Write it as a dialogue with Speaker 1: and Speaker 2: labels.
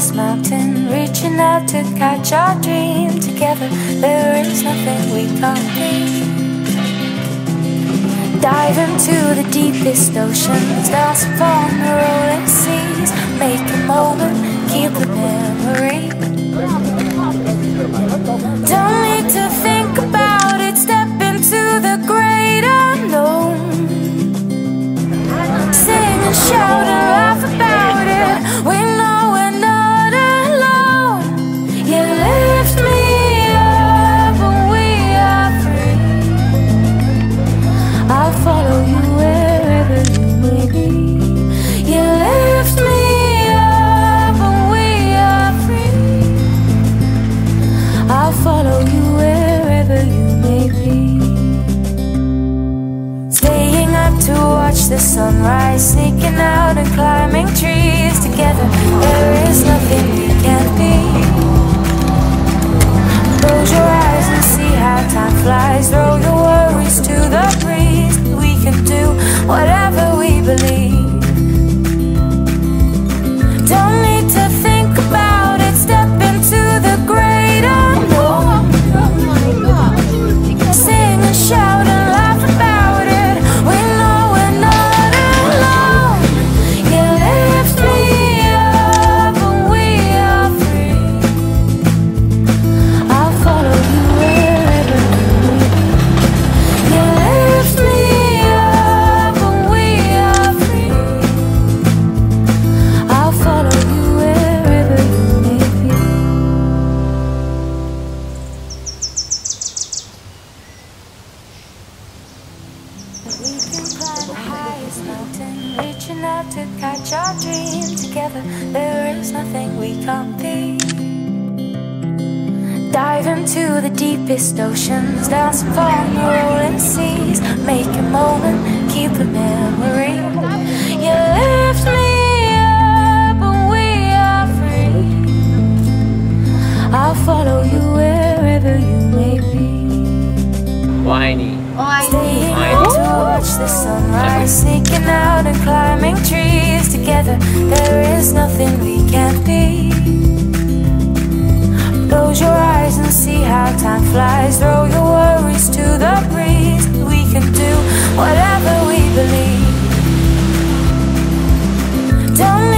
Speaker 1: highest mountain, reaching out to catch our dream together. There is nothing we can't be. Dive into the deepest oceans, dance upon the rolling seas. Make a moment, keep a memory. Don't need to think about it, step into the great unknown. Sing and shout and laugh about it, we know we're not alone. You lift me up and we are free. I'll follow you wherever you may be. You lift me up and we are free. I'll follow you wherever you may be. Staying up to watch the sunrise, sneaking out and climbing trees together. There is nothing we can't be. Close your eyes and see how time flies. Throw your worries to the breeze. We can do whatever we believe. Don't need to think about it, step into the great unknown. Sing and shout and laugh about it, we know we're not alone. You lift me up and we are free. I'll follow you wherever you may be. You lift me up and we are free. I'll follow you wherever you may be. We can climb the highest mountain, reaching out to catch our dream together. There is nothing we can't be. Dive into the deepest oceans, dance upon the rolling seas. Make a moment, keep a memory. You lift me up and we are free. I'll follow you wherever you may be.
Speaker 2: 我爱你。
Speaker 1: Staying up to watch the sunrise, sneaking out and climbing trees together. There is nothing we can't be. Close your eyes and see how time flies. Throw your worries to the breeze. We can do whatever we believe. Don't